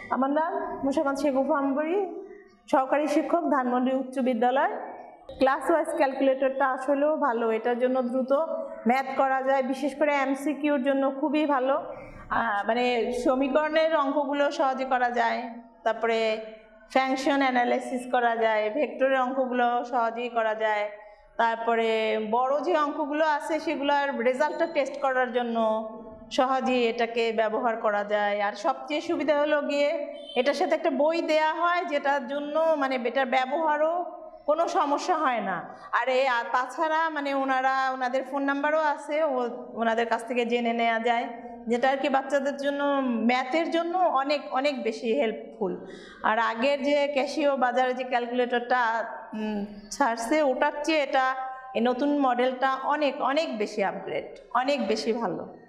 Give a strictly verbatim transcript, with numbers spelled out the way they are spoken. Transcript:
আমার নাম মোস্ট শেগুফা আম্বারি, সহকারী শিক্ষক, ধানমন্ডি উচ্চ বিদ্যালয়। ক্লাসওয়াইজ ক্যালকুলেটরটা আসলেও ভালো, এটার জন্য দ্রুত ম্যাথ করা যায়, বিশেষ করে এমসিকিউর জন্য খুবই ভালো। মানে সমীকরণের অঙ্কগুলো সহজে করা যায়, তারপরে ফাংশন অ্যানালাইসিস করা যায়, ভেক্টরের অঙ্কগুলো সহজেই করা যায়, তারপরে বড় যে অঙ্কগুলো আছে সেগুলোর রেজাল্টটা টেস্ট করার জন্য সহজেই এটাকে ব্যবহার করা যায়। আর সবচেয়ে সুবিধা হলো গিয়ে এটার সাথে একটা বই দেয়া হয়, যেটার জন্য মানে এটার ব্যবহারও কোনো সমস্যা হয় না। আর এ তাছাড়া মানে ওনারা ওনাদের ফোন নাম্বারও আছে, ও ওনাদের কাছ থেকে জেনে নেওয়া যায়, যেটা আর কি বাচ্চাদের জন্য ম্যাথের জন্য অনেক অনেক বেশি হেল্পফুল। আর আগের যে ক্যাসিও বাজারে যে ক্যালকুলেটরটা ছাড়ছে ওটার চেয়ে এটা এই নতুন মডেলটা অনেক অনেক বেশি আপগ্রেড, অনেক বেশি ভালো।